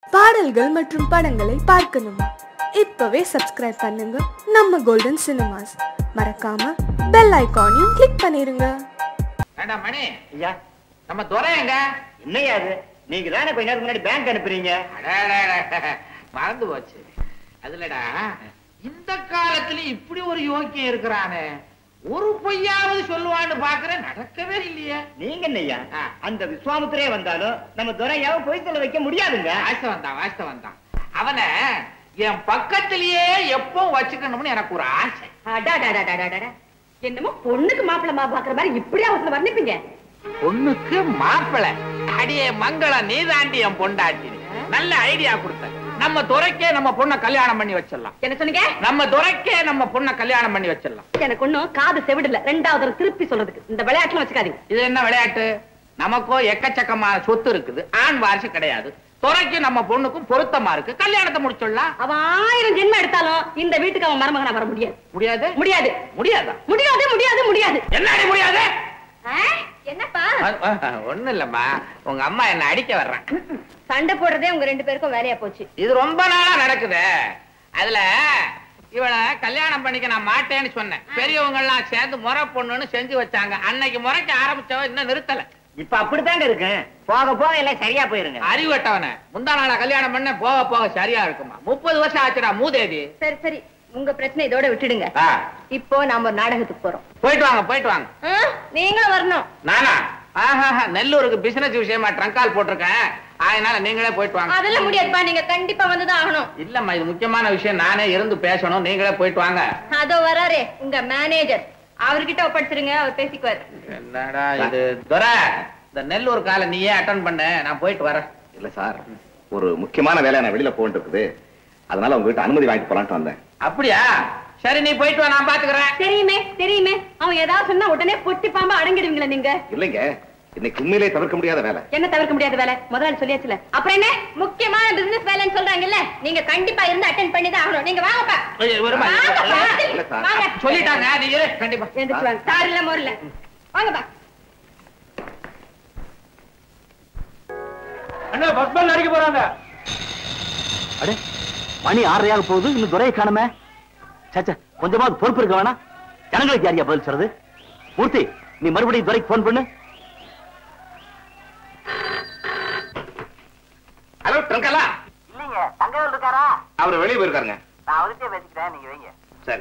பாடல்கள் மற்றும் படங்களை பார்க்கணுமா? இப்பவே சப்ஸ்கிரைப் பண்ணுங்க நம்ம கோல்டன் சினிமாஸ். மறக்காம பெல் ஐகானையும் கிளிக் பண்ணிருங்க. வேண்டாம் மணி ஐயா, நம்ம துரை எங்க? என்னையா அது? நீங்க தானே கொஞ்ச நேரம் முன்னாடி பேங்க் அனுப்புறீங்க. மறந்து போச்சு. அதுலடா இந்த காலத்துல இப்படி ஒரு யோக்கியம் இருக்கிறானே, ஒரு பொய்யாவது சொல்லுவான்னு பாக்குறேன், நடக்கவே இல்லையே. நீங்க என்னையா அந்த விஸ்வாமித்திரே வந்தாலும் நம்ம துரையாவை பொய் சொல்ல வைக்க முடியாதுங்க. வாஸ்தவம் தான். அவனை என் பக்கத்திலேயே எப்போ வச்சுக்கணும்னு எனக்கு ஒரு ஆசை. என்னமோ பொண்ணுக்கு மாப்பிள்ளை பாக்குற மாதிரி இப்படி அவசரம் வர்ணிப்பீங்க. பொண்ணுக்கு மாப்பிள்ளை? அடியே மங்களம், நீ தாண்டி என் பொண்டாட்டி. நல்ல ஐடியா கொடுத்த. நம்ம துரைக்கே நம்ம பொண்ணை கல்யாணம் பண்ணி வச்சிடலாம். என்ன சொன்னீங்க? நம்ம துரைக்கே நம்ம பொண்ணை கல்யாணம் பண்ணி வச்சிடலாம். எனக்கு ஒண்ணும் காது செவிடல. ரெண்டாவது திருப்பி சொல்றதுக்கு இந்த விளையாட்டுல வச்சுக்காதீங்க. இது என்ன விளையாட்டு? நமக்கோ எக்கச்சக்கமான சொத்து இருக்குது, ஆண் வாரிசு கிடையாது. துரைக்கும் நம்ம பொண்ணுக்கும் பொருத்தமா இருக்கு, கல்யாணத்தை முடிச்சிடலாம். அவன் 1000 ஜென்மம் எடுத்தாலும் இந்த வீட்டுக்கு அவன் மருமகனா வர முடியாது. முடியாது? முடியாது. முடியாதா? முடியாது முடியாது முடியாது. என்னடி முடியாது? என்னப்பா? ஒண்ணு இல்லம்மா, உங்க அம்மா என்ன அடிக்க வர்றான். சண்டை போடுறதே உங்க 2 பேருக்கும் வேலையா போச்சு. இது ரொம்ப நாளா நடக்குது. அதுல இவளை கல்யாணம் பண்ணிக்க நான் மாட்டேன்னு சொன்னேன். பெரியவங்க எல்லாம் சேர்ந்து முறை பொண்ணுன்னு செஞ்சு வச்சாங்க. அன்னைக்கு முறைக்க ஆரம்பிச்சவ இன்னும் நிறுத்தல. இப்ப அப்படித்தாங்க இருக்கு. போக போக எல்லாம் சரியா போயிருங்க. அறிவட்டவன முந்தா நாளா கல்யாணம் பண்ண போக போக சரியா இருக்குமா? 30 வருஷம் ஆச்சுடா மூதேவி. சரி சரி, உங்க பிரச்சனை இதோட விட்டுடுங்க. இப்போ நாம ஒரு நாடகத்துக்கு போறோம். போயிட்டு வாங்க. நீங்களும் வரணும். நானா? நெல்லூருக்கு பிசினஸ் விஷயமா ட்ரங்கால் போட்டிருக்கேன், அதனால நீங்களே போயிட்டு வாங்க. அதெல்லாம் முடியாதுப்பா, நீங்க கண்டிப்பா வந்துதான் ஆகணும். இல்லம்மா, இது முக்கியமான விஷயம், நானே இருந்து பேசணும், நீங்களே போயிட்டு வாங்க. அதோ வராரே உங்க மேனேஜர், அவர்கிட்ட ஒப்படைச்சிருங்க, அவர் பேசிக்குவார். என்னடா இது துரை, இந்த நெல்லூர் காலை நீயே அட்டன் பண்ண, நான் போயிட்டு வரேன். இல்ல சார், ஒரு முக்கியமான வேலை நான் வெளியில போயிட்டு இருக்குது, அதனால உங்ககிட்ட அனுமதி வாங்கிட்டு போலான்ட்டு வந்தேன். அப்படியா? சரி, நீ போயிட்டு வா, நான் பாத்துக்கிறேன். தெரியுமே அவன் ஏதாவது சொன்னா உடனே பொட்டி பாம்பா அடங்கிடுவீங்களா நீங்க? இல்லைங்க, இன்னைக்கு உண்மையிலே தவிர்க்க முடியாத வேலை. என்ன தவிர்க்க முடியாத வேலை? முதல்ல சொல்லியாச்சுல, அப்புறம் என்ன முக்கியமான பிசினஸ் வேலைன்னு சொல்றாங்கல்ல, நீங்க கண்டிப்பா இருந்து அட்டெண்ட் பண்ணி தான் ஆகணும். நீங்க வாங்கப்பா. சொல்லிட்டாங்க, நீங்க கண்டிப்பா எந்திரிச்சு வாங்க. சார் இல்ல மோர் இல்ல, வாங்கப்பா. அண்ணா பஸ் பேல் அடிக்க போறாங்க. அடே, மணி 6:30 போகுது, இன்னும் துரையை காணுமே. சச்சா, கொஞ்சமாவது பொறுப்பு இருக்க வேணா? ஜனங்களுக்கு யாரியா பதில் சொல்றது? மூர்த்தி, நீ மறுபடியும் துரைக்கு போன் பண்ணு. ஹலோ ட்ரங்கலா? இல்லைங்க, தங்கவேல் இருக்காரா? அவர் வெளியே போயிருக்காருங்க. நான் அவர்கிட்ட பேசிக்கிறேன், நீங்க வைங்க. சரி.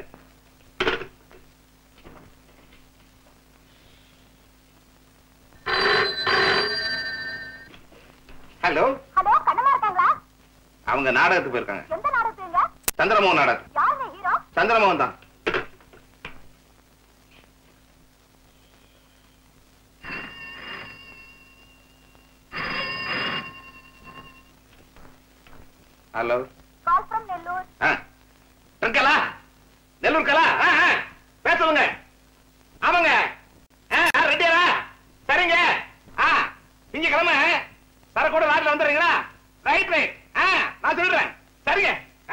ஹலோ, கண்ணம்மா இருக்காங்களா? அவங்க நாடகத்துக்கு போயிருக்காங்க. எந்த நாடகத்துங்க? சந்திரமோகன் நாடகம். யாருங்க ஹீரோ? சந்திரமோகன் தான். Hello, call from Nellore. ட்ரங்கலா? நெல்லூர் கலா? பேசுங்க. ஆமாங்க, ரெடியா? சரிங்க, இங்க கிளம்ப தர கூட லாட்ல வந்துடுறீங்களா? ரைட் ரைட், நான் சொல்றேன். சரிங்க.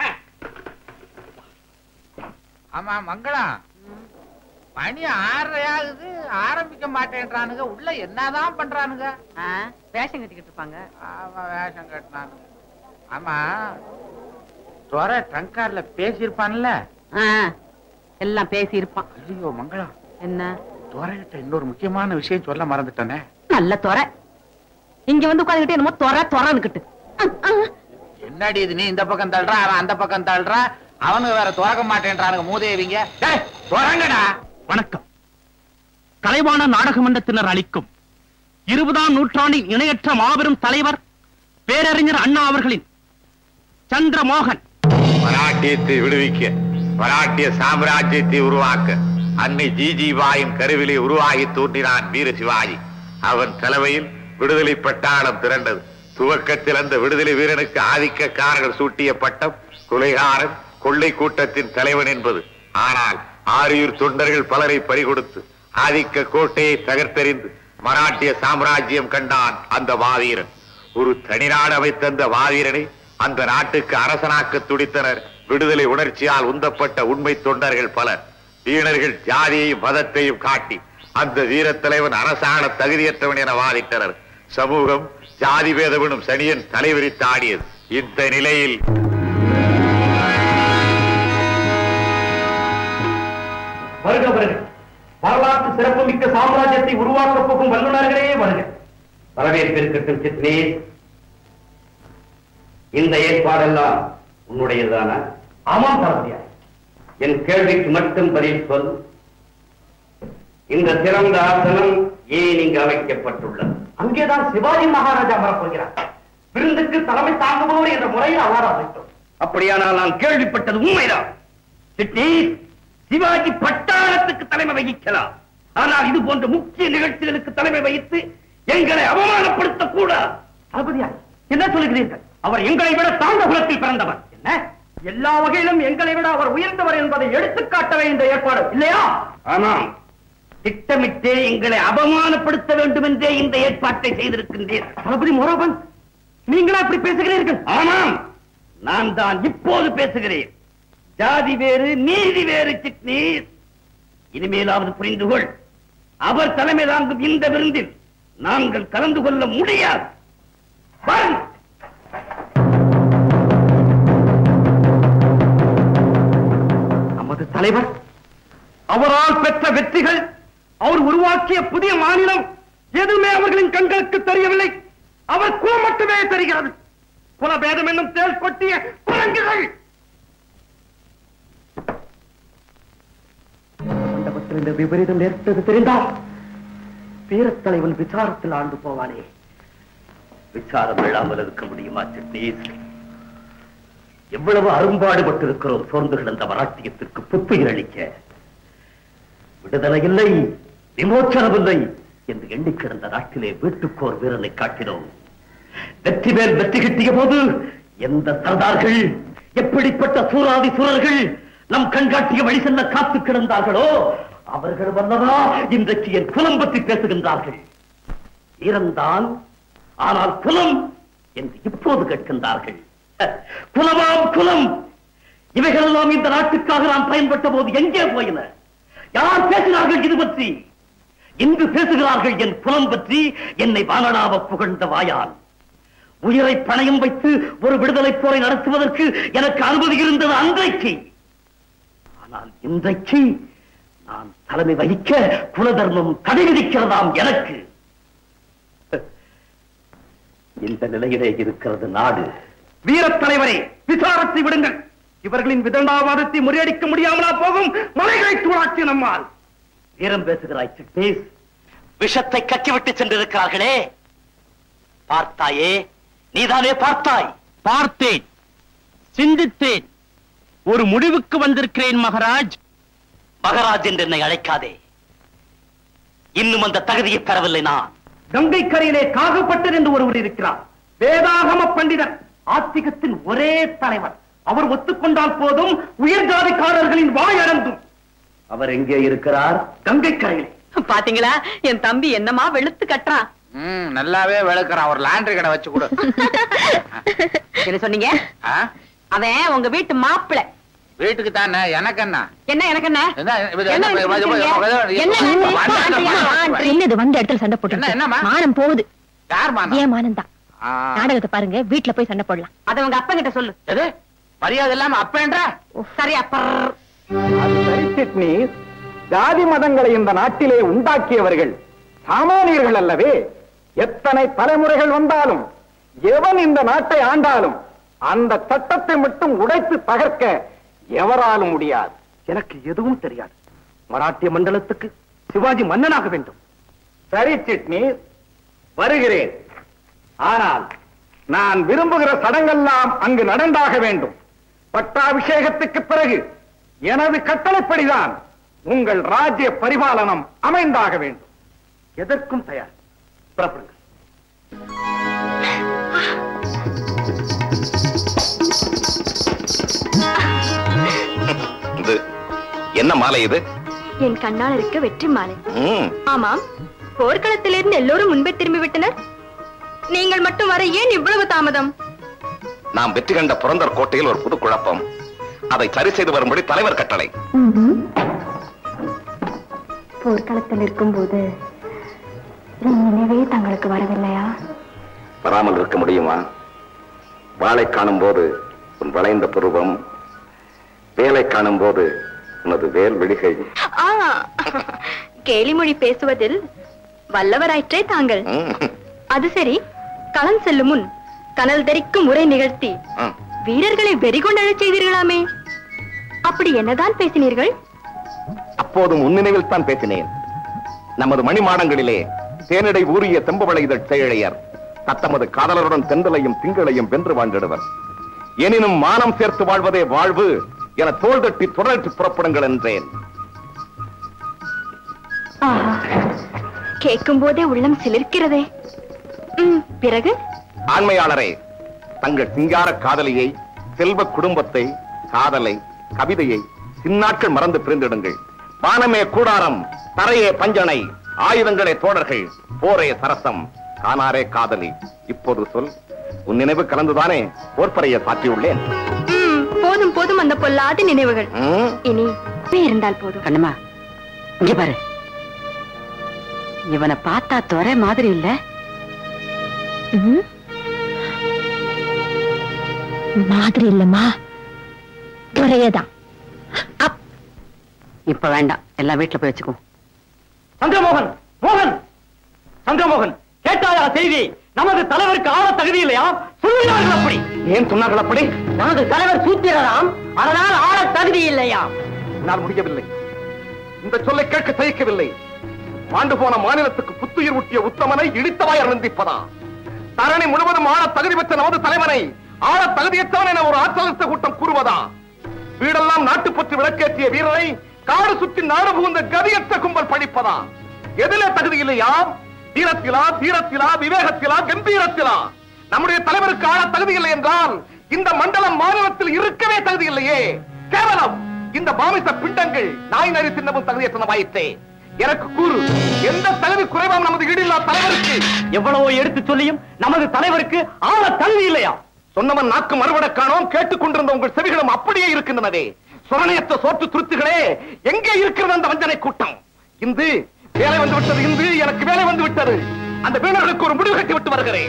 ஆமா மங்களம், மணி 6:30 ஆகுது, ஆரம்பிக்க மாட்டேன்றானுங்க. உள்ள என்னதான் பண்றானுங்க? வேஷம் கட்டிக்கிட்டு இருப்பாங்க. ஆமா, வேஷம் கட்டினானுங்க. ஆமா, துரை ட்ரங்கார்ல பேசியிருப்பான்ல? எல்லாம் பேசி இருப்பான். ஐயோ மங்களம், என்ன? துரைகிட்ட இன்னொரு முக்கியமான விஷயம் சொல்ல மறந்துட்டேனே. நல்ல துறை இங்க வந்து உட்காந்துக்கிட்டு என்னமோ துறன்னுக்கிட்டு. என்னடி இது, நீ இந்த பக்கம் தள்ளுற, அவன் அந்த பக்கம் தள்ளுற, அவனுக்கு வேற துறக்க மாட்டேன்றானுங்க மூதேவிங்க. துறங்கடா. வணக்கம். கலைவாண நாடக மன்றத்தினர் அளிக்கும் 20ஆம் நூற்றாண்டின் இணையற்ற மாபெரும் தலைவர் பேரறிஞர் அண்ணா அவர்களின் சந்திரமோகன். மராட்டியத்தை விடுவிக்க, மராட்டிய சாம்ராஜ்யத்தை உருவாக்க அன்னை ஜிஜிபாயின் கருவிலே உருவாகி தோன்றினான் வீர சிவாஜி. அவன் தலைமையில் விடுதலை பட்டாளம் திரண்டது. துவக்கத்தில் அந்த விடுதலை வீரனுக்கு ஆதிக்கக்காரர்கள் சூட்டிய பட்டம் கொலைகாரன், கொள்ளை கூட்டத்தின் தலைவன் என்பது. ஆனால் ஆரியூர் தொண்டர்கள் பலரை பறிகொடுத்து ஆதிக்க கோட்டையை தகர்த்தெறிந்து மராட்டிய சாம்ராஜ்யம் கண்டான் அந்த மாவீரன். ஒரு தனிநாடு அமைத்த அந்த மாவீரனை அந்த நாட்டுக்கு அரசனாக்க துடித்தனர் விடுதலை உணர்ச்சியால் உந்தப்பட்ட உண்மை தொண்டர்கள் பலர். வீணர்கள் ஜாதியையும் மதத்தையும் காட்டி அந்த வீரத்தலைவன் அரசாண தகுதியற்றவன் என வாதிட்டனர். சமூகம் ஜாதி பேதவனும் சனியன் தலைவிரித்தாடியது. இந்த நிலையில் வருக வருக, வரலாற்று சிறப்புமிக்க சாம்ராஜ்யத்தை உருவாக்கப் போகும் வல்லுநர்களே வருக. வரவேற்பிருக்கட்டும் சித்னேஷ். இந்த ஏற்பாடெல்லாம் உன்னுடையதானா? ஆமாம் தளபதியார். என் கேள்விக்கு மட்டும் பதில் சொல். இந்த சிறந்த ஆசனம் ஏன் இங்கு அமைக்கப்பட்டுள்ளது? அங்கேதான் சிவாஜி மகாராஜா அமரப்போகிறார். விருந்துக்கு தலைமை தாங்குபவர் என்ற முறையில் அவ்வாறு அமைத்தோம். அப்படியானால் நான் கேள்விப்பட்டது உண்மைதான். சிட்னீஸ், சிவாஜி பட்டாளத்துக்கு தலைமை வகிக்கலாம். ஆனால் இது போன்ற முக்கிய நிகழ்ச்சிகளுக்கு தலைமை வகித்து எங்களை அவமானப்படுத்த கூடாது. தளபதியார், என்ன சொல்லுகிறீர்கள்? அவர் எங்களை விட தாழ்ந்த குலத்தில் பிறந்தவர். என்ன, எல்லா வகையிலும் எங்களை விட அவர் உயர்ந்தவர் என்பதை எடுத்துக்காட்டவே இந்த ஏற்பாடு இல்லையா? ஆமாம், திட்டமிட்டே எங்களை அவமானப்படுத்த வேண்டும் என்றே இந்த ஏற்பாட்டை செய்திருக்கின்றீர்கள். தளபதி மோரோபன், நீங்களா அப்படி பேசுகிறீர்கள்? ஆமாம், நான் தான் இப்போது பேசுகிறேன். ஜாதி வேறு, நீதி வேறு. சிட்னீஸ், இனிமேலாவது புரிந்து கொள். அவர் தலைமை தாங்கும் இந்த விருந்தில் நாங்கள் கலந்து கொள்ள முடியாது. நமது தலைவர், அவரால் பெற்ற வெற்றிகள், அவர் உருவாக்கிய புதிய மாநிலம் எதுவுமே அவர்களின் கண்களுக்கு தெரியவில்லை. அவர் குலம் மட்டுமே தெரிகிறது. குலபேதம் என்னும் தேல் கொட்டிய குரங்குகள். மண்டபத்தில் இந்த விபரீதம் நேர்த்தது தெரிந்தால் வீரத்தலைவன் விசாரத்தில் ஆண்டு போவானே. விசாரம் இல்லாமல் இருக்க முடியுமா சிட்னீஸ்? எவ்வளவு அரும்பாடுபட்டிருக்கிறோம் சோர்ந்து கிடந்த மராட்டியத்திற்கு புத்துயிர் அளிக்க. விடுதலை இல்லை, விமோச்சனம் இல்லை என்று எண்ணி கிடந்த நாட்டிலே வீட்டுக்கோர் வீரனை காட்டினோம். வெற்றி மேல் வெற்றி கிட்டிய போது எந்த சர்தார்கள், எப்படிப்பட்ட சூராதி சூரர்கள் நம் கண்காட்டிய வழி செல்ல காத்து கிடந்தார்களோ அவர்கள் வல்லவா இன்றைக்கு என் குலம் பற்றி பேசுகின்றார்கள். இறந்தான், ஆனால் குலம் என்று இப்போது கேட்கின்றார்கள். குலமாம் குலம், இவைகளெல்லாம் இந்த நாட்டுக்காக நான் பயன்பட்ட போது எங்கே போயின? யார் பேசினார்கள் இது பற்றி? இன்று பேசுகிறார்கள் என் குலம் பற்றி. என்னை வானடாவ புகழ்ந்த வாயால் உயிரை பணயம் வைத்து ஒரு விடுதலை போரை நடத்துவதற்கு எனக்கு அனுமதி இருந்தது அன்றைக்கு. ஆனால் இன்றைக்கு நான் தலைமை வகிக்க குலதர்மம் தடை விதிக்கிறதாம் எனக்கு. இந்த நிலையிலே இருக்கிறது நாடு. வீரத் தலைவரே, விசாரத்தை விடுங்கள். இவர்களின் விதண்டாவாதத்தை முறியடிக்க முடியாமலா போகும்? மலைகளை தூளாக்கி நம்மால். வீரம் பேசுகிறாய் சிட்னீஸ். விஷத்தை கக்கிவிட்டு சென்றிருக்கிறார்களே, பார்த்தாயே? நீதானே பார்த்தாய்? பார்த்தேன், சிந்தித்தேன், ஒரு முடிவுக்கு வந்திருக்கிறேன் மகாராஜ். மகாராஜ் என்று என்னை அழைக்காதே. இன்னும் அந்த தகுதியை பெறவில்லை நான். கங்கை கரையிலே காகப்பட்டர் என்று ஒருவர் இருக்கிறார். வேதாகம பண்டிதர், ஆத்திகத்தின் ஒரே தலைவர். அவர் ஒத்துக்கொண்டால் போதும் உயர் ஜாதிக்காரர்களின் வாய் அடங்கும். அவர் எங்கே இருக்கிறார்? கங்கை கரையிலே. பாத்தீங்களா, என் தம்பி என்னமா வெளுத்து கட்டுறான். நல்லாவே வெளுக்கிறான். ஒரு லாண்டரி கடை வச்சு கொடு. என்ன சொன்னீங்க? அவன் உங்க வீட்டு மாப்பிள்ள. வீட்டுக்கு தானே, எனக்கு என்ன? என்ன எனக்கு என்ன? என்னது வந்த இடத்துல சண்டை போட்டு மானம் போகுது. யார் மானம்? ஏன் மானம் தான். நாடகத்தை பாருங்க, வீட்டுல போய் சண்டை போடலாம். அத உங்க அப்பா கிட்ட சொல்லு. மரியாதை இல்லாம அப்பேன்ற? சரி அப்ப. அது சரி சிட்னீஸ், ஜாதி மதங்களை இந்த நாட்டிலே உண்டாக்கியவர்கள் சாமானியர்கள் அல்லவே. எத்தனை தலைமுறைகள் வந்தாலும், எவன் இந்த நாட்டை ஆண்டாலும் அந்த சட்டத்தை மட்டும் உடைத்து தகர்க்க எவராலும் முடியாது. எனக்கு எதுவும் தெரியாது. மராட்டிய மண்டலத்துக்கு சிவாஜி மன்னனாக வேண்டும். சரி சிட்னீஸ், வருகிறேன். ஆனால் நான் விரும்புகிற சடங்கெல்லாம் அங்கு நடந்தாக வேண்டும். பட்டாபிஷேகத்துக்கு பிறகு எனது கட்டளைப்படிதான் உங்கள் ராஜ்ய பரிபாலனம் அமைந்தாக வேண்டும். எதற்கும் தயார். புறப்படுங்கள். என்ன மாலை இது? என் கண்ணால் இருக்க வெற்றி மாலை. ஆமாம், போர்க்களத்திலிருந்து எல்லோரும் முன்பே திரும்பி விட்டனர். நீங்கள் மட்டும் வர ஏன் இவ்வளவு தாமதம்? நாம் வெற்றி கண்ட புரந்தர் கோட்டையில் ஒரு புது குழப்பம். அதை சரி செய்து வரும்படி தலைவர் கட்டளை. போர்க்களத்தில் இருக்கும் போது நினைவே தங்களுக்கு வரவில்லையா? வராமல் இருக்க முடியுமா? வாளை காணும் போது உன் வளைந்த புருவம், வேலை காணும் போது உனது வேல் விழிகள். கேலிமொழி பேசுவதில் வல்லவராயிற்றே தாங்கள். அது சரி, களம் செல்லும் முன் கனல் தரிக்கும் உரை நிகழ்த்தி வீரர்களை வெறிகொண்டழச் செய்தீர்களாமே, அப்படி என்னதான் பேசினீர்கள்? அப்போதும் உன்னினைவில் தான் பேசினேன். நமது மணிமாடங்களிலே தேனிடை ஊறிய செம்பவளை இதழ் செயழையர் தத்தமது காதலருடன் தென்றலையும் திங்களையும் வென்று வாழ்ந்திடுவர். எனினும் மானம் சேர்த்து வாழ்வதே வாழ்வு என தோள் தட்டி தொடர்ச்சி புறப்படுங்கள் என்றேன். கேட்கும் போதே உள்ளம் சிலிர்க்கிறதே. பிறகு ஆண்மையாளரே, தங்கள் சிங்கார காதலியை, செல்வ குடும்பத்தை, காதலை, கவிதையை சின்னாட்கள் மறந்து பிரிந்திடுங்கள். வானமே கூடாரம், தரையே பஞ்சனை, ஆயுதங்களே தோழர்கள், போரே சரசம், காணாரே காதலி. இப்போது சொல், உன் நினைவு கலந்துதானே போர்ப்பறையை சாற்றியுள்ளேன். போதும் போதும் அந்த பொல்லாத நினைவுகள். இனி இருந்தால் போதும். கண்ணம்மா, இங்க பாரு, இவனை பார்த்தா துறை மாதிரி இல்ல? மாதிரி இல்லம்மா, துறையதான். இப்ப வேண்டாம், எல்லாம் வீட்டுல போய் வச்சுக்கோ. சந்திரமோகன், மோகன், சந்திரமோகன், கேட்டாயா செய்தி? நமது தலைவருக்கு ஆள தகுதி இல்லையா? சொல்லுகிறார்கள் அப்படி. ஏன் சொன்னார்கள் அப்படி? நமது தலைவர் சூத்திரராம், அதனால் ஆள தகுதி இல்லையா? நான் முடியவில்லை, இந்த சொல்லை கேட்க சகிக்கவில்லை. மாண்டு போன மாநிலத்துக்கு புத்துயிர் ஊட்டிய உத்தமனை இடித்தவாய் நிந்திப்பதா? தரணி முழுவதும் ஆள தகுதி பெற்ற நமது தலைவனை ஆள தகுதியற்றவன் என ஒரு ஆற்றலற்ற கூட்டம் கூறுவதா? வீடெல்லாம் நாட்டுப்பற்று விளக்கேற்றிய வீரரை காடு சுற்றி நாடு புகுந்த கதியற்ற கும்பல் பழிப்பதா? எதிலே தகுதி இல்லையா? தீரத்திலா, தீரத்திலா, விவேகத்திலா, கம்பீரத்திலா? நம்முடைய தலைவருக்கு ஆள தகுதி இல்லை என்றால் இந்த மண்டலம் மாநிலத்தில் இருக்கவே தகுதி இல்லையே. கேவலம் இந்த மாமிச பிண்டங்கள் நாய் நரி தின்னமும் தகுதியற்றனவாயிற்றே. எனக்கு கூறு, எந்த தகுதி குறைவாம் நமது ஈடில்லா தலைவருக்கு? எவ்வளவோ எடுத்து சொல்லியும் நமது தலைவருக்கு ஆள தகுதி இல்லையா? சொன்னவன் நாக்கு மறுபட காணோம், கேட்டுக் கொண்டிருந்த உங்கள் செவிகளும் அப்படியே இருக்கின்றனவே. சுரணையற்ற சோற்று துருத்துகளே, எங்கே இருக்கிறது அந்த வஞ்சனை கூட்டம்? இந்து வேலை வந்து விட்டது, இந்து எனக்கு வேலை வந்து விட்டது. அந்த வீரர்களுக்கு ஒரு முடிவு கட்டி விட்டு வருகிறேன்.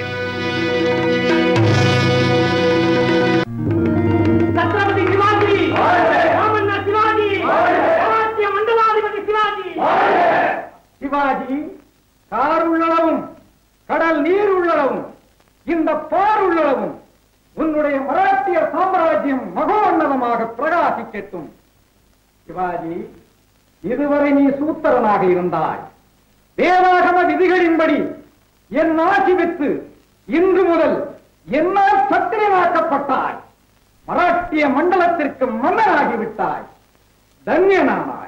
சத்ரபதி சிவாஜி, ராமண்ணா சிவாஜி, ராஜ்ய மண்டலாதிபதி சிவாஜி. சிவாஜி, கார் உள்ளளவும், கடல் நீர் உள்ளளவும், இந்த போர் உள்ளளவும் உன்னுடைய மராட்டிய சாம்ராஜ்யம் மகோன்னதமாக பிரகாசிக்கட்டும். சிவாஜி, இதுவரை நீ சூத்திரனாக இருந்தாய். வேதாகம விதிகளின்படி என் ஆட்சி பெற்று இன்று முதல் என்னால் சத்திரியனாக்கப்பட்டாய். மராட்டிய மண்டலத்திற்கு மன்னனாகிவிட்டாய். தன்யனானாய்.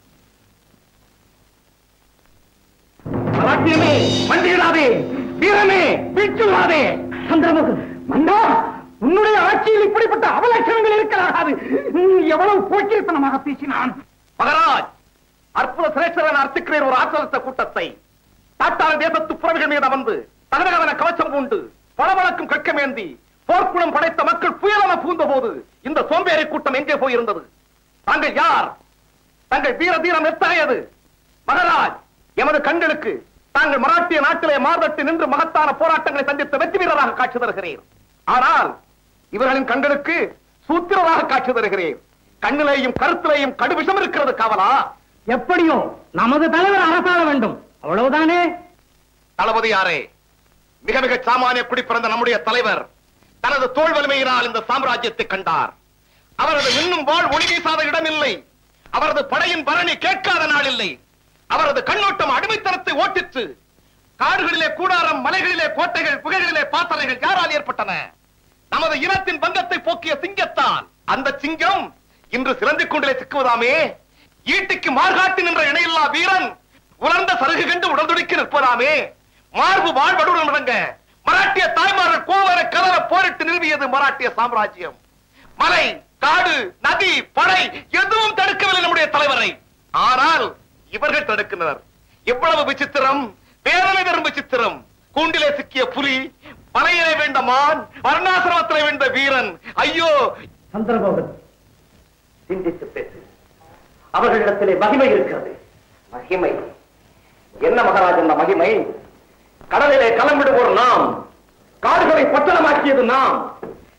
மராட்டியமே மண்டியிடாதே, வீரமே வீழ்ச்சிடாதே. சந்திரமோகன், மண்டா, உன்னுடைய ஆட்சியில் இப்படிப்பட்ட அவலட்சணங்கள் இருக்கலாகாது. எவ்வளவு போக்கிருத்தனமாக பேசினான். மகராஜ், அற்புத சிரேஷ்டரன் அர்த்திக்கிறேன் ஒரு ஆற்றலற்ற கூட்டத்தை. தாட்டாள தேசத்து புறவிகள் மீது அமர்ந்து தகதகவன கவச்சம் பூண்டு பளபளக்கும் கற்கமேந்தி போர்க்குணம் படைத்த மக்கள் புயலென பூந்த போது இந்த சோம்பேறி கூட்டம் எங்கே போயிருந்தது? தாங்கள் யார்? தங்கள் வீர தீரம் எத்தகையது? மகராஜ், எமது கண்களுக்கு தாங்கள் மராட்டிய நாட்டிலே மார்தட்டி நின்று மகத்தான போராட்டங்களை சந்தித்த வெற்றி வீரராக காட்சி தருகிறேன். ஆனால் இவர்களின் கண்களுக்கு சூத்திரராக காட்சி தருகிறேன். கண்ணிலேயும் கருத்திலேயும் கடுவிஷம் இருக்கிறது காவலா? எப்படியோ நமது தலைவர் அரசாள வேண்டும், அவ்வளவுதானே. தளபதியாரே, மிக மிக சாமானிய குடி பிறந்த நம்முடைய தலைவர் தனது தோல் வலிமையினால் இந்த சாம்ராஜ்யத்தை கண்டார். அவரது இன்னும் வாழ் ஒளி வீசாத இடமில்லை. அவரது படையின் பரணி கேட்காத நாள் இல்லை. அவரது கண்ணோட்டம் அடிமைத்தனத்தை ஓட்டிற்று. காடுகளிலே கூடாரம், மலைகளிலே கோட்டைகள், புகைகளிலே பாத்தரைகள் யாரால் ஏற்பட்டன? நமது இனத்தின் பங்கத்தை போக்கிய சிங்கத்தால். அந்த சிங்கம் இன்று சிலந்திக் கொண்டிலே சிக்குவதாமே. ஈட்டிக்கு மார்காட்டி நின்ற இணையில்லா வீரன் உலர்ந்த சருகு கண்டு உடல்துடிக்க நிற்பதாமே. மார்பு வாழ்வடுடன் முழங்க மராட்டிய தாய்மார்கள் கோவர கலர போரிட்டு நிறுவியது மராட்டிய சாம்ராஜ்யம். மலை, காடு, நதி, படை எதுவும் தடுக்கவில்லை நம்முடைய தலைவரை. ஆனால் இவர்கள் தடுக்கின்றனர். எவ்வளவு விசித்திரம், வேதனை தரும் விசித்திரம். கூண்டிலே சிக்கிய புலி, மலையிலே வேண்ட மான், வர்ணாசிரமத்திலே வேண்ட வீரன். ஐயோ! சந்திரமோகன், சிந்தித்து பேசு. அவர்களிடத்திலே மகிமை இருக்கிறது. மகிமை என்ன மகாராஜ்? அந்த மகிமை கடலிலே களமிடுவோர் நாம், காடுகளை பட்டணமாக்கியது நாம்,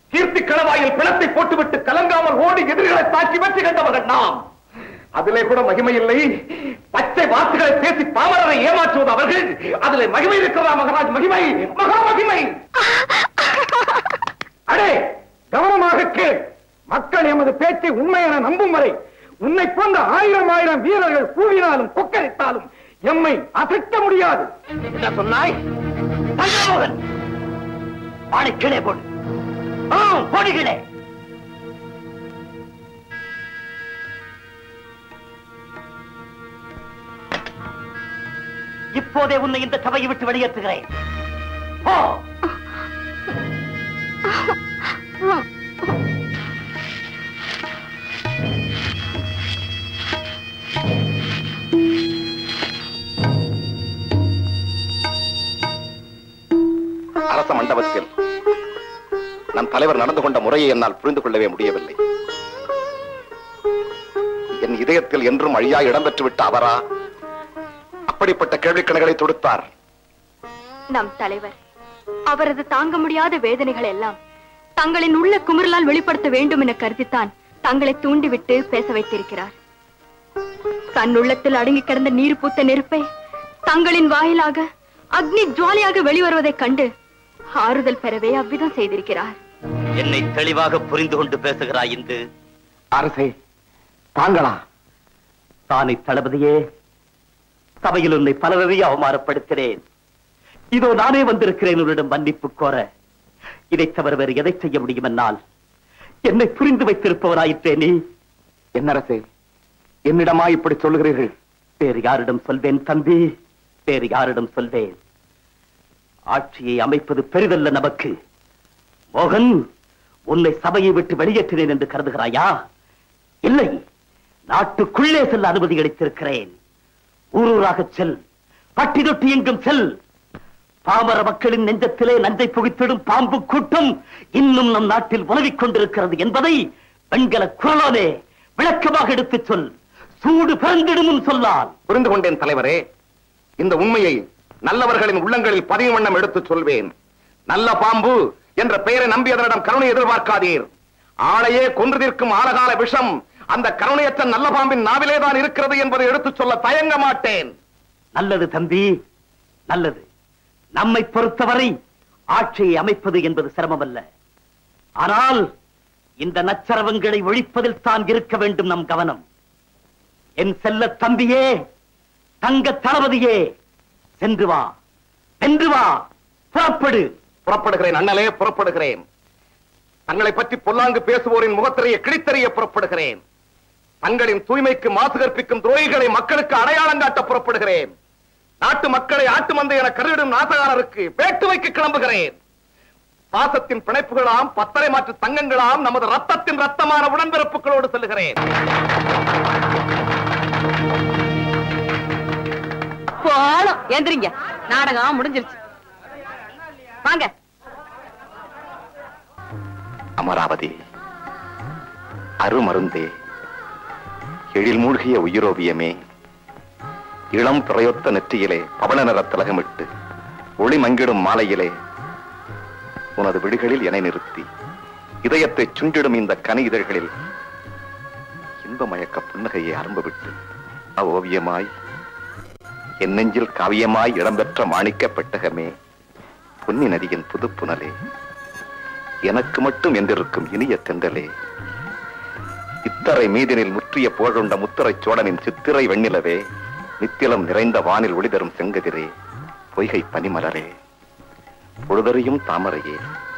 கீர்த்தி களவாயில் பிணத்தை போட்டுவிட்டு கலங்காமல் ஓடி எதிரிகளை தாக்கி வெற்றி கண்டவர்கள் நாம். அதிலே கூட மகிமை இல்லை. பச்சை வார்த்தைகளை பேசி பாமரரை ஏமாற்றுவது அவர்கள். அதிலே மகிமை இருக்கிறதா மகராஜ்? மகிமை, மகா மகிமை. அடே, கவனமாக கேள். மக்கள் எமது பேச்சை உண்மை என நம்பும் வரை உன்னை போன்ற 1000 வீரர்கள் கூவினாலும் கொக்கரித்தாலும் எம்மை அசைக்க முடியாது. என்ன சொன்னாய்? சந்திரமோகன், ஆணை கீழே போடு. போடுகளே. இப்போதே உன்னை இந்த சபையை விட்டு வெளியேற்றுகிறேன். அரச மண்டபத்தில் நம் தலைவர் நடந்து கொண்ட முறையை என்னால் புரிந்து கொள்ளவே முடியவில்லை. என் இதயத்தில் என்றும் அழியா இடம்பெற்றுவிட்ட அவரா அப்படிப்பட்ட கேள்விக்கணைகளை தொடுத்தார்? நம் தலைவர் அவரது தாங்க முடியாத வேதனைகள் எல்லாம் தங்களின் உள்ள குமுறலால் வெளிப்படுத்த வேண்டும் என கருதித்தான் தங்களை தூண்டிவிட்டு பேச வைத்திருக்கிறார். தன் உள்ளத்தில் அடங்கி கிடந்த நீர் பூத்த நெருப்பை தங்களின் வாயிலாக அக்னி ஜுவாலியாக வெளிவருவதைக் கண்டு ஆறுதல் பெறவே அவ்விதம் செய்திருக்கிறார். என்னை தெளிவாக புரிந்து கொண்டு பேசுகிறாய் இந்து. அரசே, தாங்களா? தானை தளபதியே, சபையில் உன்னை பலரவே அவமானப்படுத்தினேன். இதோ நானே வந்திருக்கிறேன் உன்னிடம் மன்னிப்பு கோர. இதை தவிர வேறு எதை செய்ய முடியும் என்னால்? என்னை புரிந்து வைத்திருப்பவராயிற்றே நீ. என்ன அரசே, என்னிடமா இப்படி சொல்லுகிறீர்கள்? வேறு யாரிடம் சொல்வேன் தம்பி, வேறு யாரிடம் சொல்வேன்? ஆட்சியை அமைப்பது பெரிதல்ல நமக்கு. மோகன், உன்னை சபையை விட்டு வெளியேற்றினேன் என்று கருதுகிறாயா? இல்லை, நாட்டுக்குள்ளே செல்ல அனுமதி அளித்திருக்கிறேன். ஊரூராக செல், பட்டி தொட்டி எங்கும் செல். பாமர மக்களின் நெஞ்சத்திலே நஞ்சை புகித்திடும் பாம்பு கூட்டம் இன்னும் நம் நாட்டில் உலவிக் கொண்டிருக்கிறது என்பதை வெண்கல குரலாலே விளக்கமாக எடுத்துச் சொல். சூடு பிறந்திடும் சொல்லால். புரிந்து கொண்டேன் தலைவரே. இந்த உண்மையை நல்லவர்களின் உள்ளங்களில் பதிவு வண்ணம் எடுத்துச் சொல்வேன். நல்ல பாம்பு என்ற பெயரை நம்பி அதனிடம் கருணை எதிர்பார்க்காதீர். ஆளையே கொன்றுதிர்க்கும் ஆழகால விஷம் அந்த கருணையற்ற நல்ல பாம்பின் நாவிலேதான் இருக்கிறது என்பதை எடுத்துச் சொல்ல தயங்க மாட்டேன். நல்லது தம்பி, நல்லது. நம்மை பொறுத்தவரை ஆட்சியை அமைப்பது என்பது சிரமமல்ல. ஆனால் இந்த நச்சரவங்களை ஒழிப்பதில் தான் இருக்க வேண்டும் நம் கவனம். என் செல்ல தம்பியே, தங்க தளபதியே, சென்று வா, வென்று வா, புறப்படு. புறப்படுகிறேன் அண்ணலே, புறப்படுகிறேன். தங்களை பற்றி பொல்லாங்கு பேசுவோரின் முகத்திரையை கிழித்தறிய புறப்படுகிறேன். தங்களின் தூய்மைக்கு மாசு கற்பிக்கும் துரோகிகளை மக்களுக்கு அடையாளம் காட்ட புறப்படுகிறேன். நாட்டு மக்களை ஆட்டு மந்தை என கருவிடும் நாசகாரருக்கு வேட்டு வைக்க கிளம்புகிறேன். பாசத்தின் பிணைப்புகளாம், பத்தரை மாற்று தங்கங்களாம், நமது ரத்தத்தின் ரத்தமான உடன்பிறப்புகளோடு செல்லுகிறேன். போலாம், எந்திரிங்க. நாடகம் முடிஞ்சிருச்சு. வாங்க. அமராவதி, அருமருந்தே, எழில் மூழ்கிய உயிரோவியமே, இளம் பிறையொத்த நெற்றியிலே பவள நிற திலகமிட்டு ஒளி மங்கிடும் மாலையிலே உனது விழிகளில் என நிறுத்தி இதயத்தை சுண்டிடும் இந்த கனி இதழ்களில் இன்ப மயக்க புன்னகையை அரும்பு விட்டு அவ்வோவியமாய் என் நெஞ்சில் காவியமாய் இடம்பெற்ற மாணிக்க பெட்டகமே, பொன்னி நதியின் புது புனலே, எனக்கு மட்டும் என்றிருக்கும் இனிய தென்றலே, இத்தரை மீதினில் முற்றிய புகழுண்ட முத்திரை சோழனின் சித்திரை வெண்ணிலவே, நித்திலம் நிறைந்த வானில் ஒளிதரும் செங்கதிரே, பொய்கை பனிமலரே, பொழுதறியும் தாமரையே,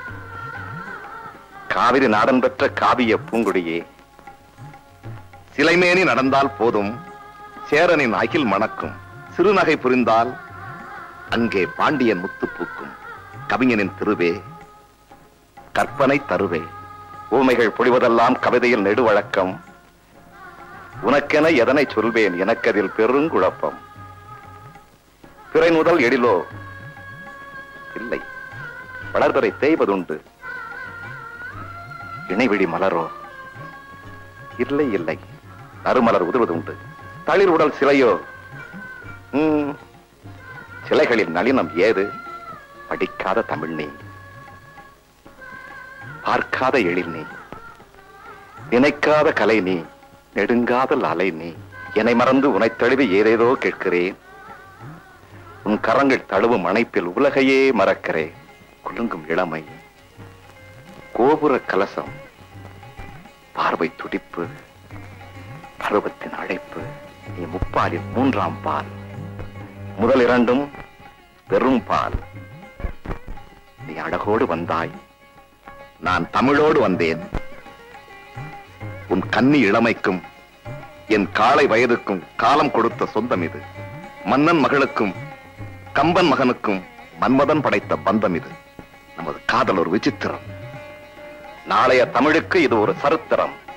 காவிரி நாடன் பெற்ற காவிய பூங்குடியே, சிலைமேனி நடந்தால் போதும் சேரனின் அகில் மணக்கும், சிறுநகை புரிந்தால் அங்கே பாண்டியன் முத்து பூக்கும், கவிஞனின் திருவே, கற்பனை தருவே, ஊமைகள் பொழிவதெல்லாம் கவிதையில் நெடுவழக்கம், உனக்கென எதனை சொல்வேன் எனக்கதில் பெருங்குழப்பம், பிறை முதல் எழிலோ இல்லை, வளர்தரை தேய்வதுண்டு, இணைவிழி மலரோ இல்லை இல்லை, நறுமலர் உதிர்வதுண்டு, தளிர் உடல் சிலையோ, சிலைகளில் நளினம் ஏது, படிக்காத தமிழ் நீ, பார்க்காத எழில் நீ, நினைக்காத கலை நீ, நெடுங்காதல் அலை நீ. என்னை மறந்து உனை தழுவி ஏதேதோ கேட்கிறேன். உன் கரங்கள் தழுவும் அணைப்பில் உலகையே மறக்கிறேன். குலுங்கும் இளமை, கோபுர கலசம், பார்வை துடிப்பு, பருவத்தின் அழைப்பு. நீ முப்பாலில் 3ஆம் பால், முதல் 2ம் பெரும் பால். நீ அழகோடு வந்தாய், நான் தமிழோடு வந்தேன். உன் கன்னி இளமைக்கும் என் காளை வயதுக்கும் காலம் கொடுத்த சொந்தம் இது. மன்னன் மகளுக்கும் கம்பன் மகனுக்கும் மன்மதன் படைத்த பந்தம் இது. நமது காதல் ஒரு விசித்திரம். நாளைய தமிழுக்கு இது ஒரு சரித்திரம்.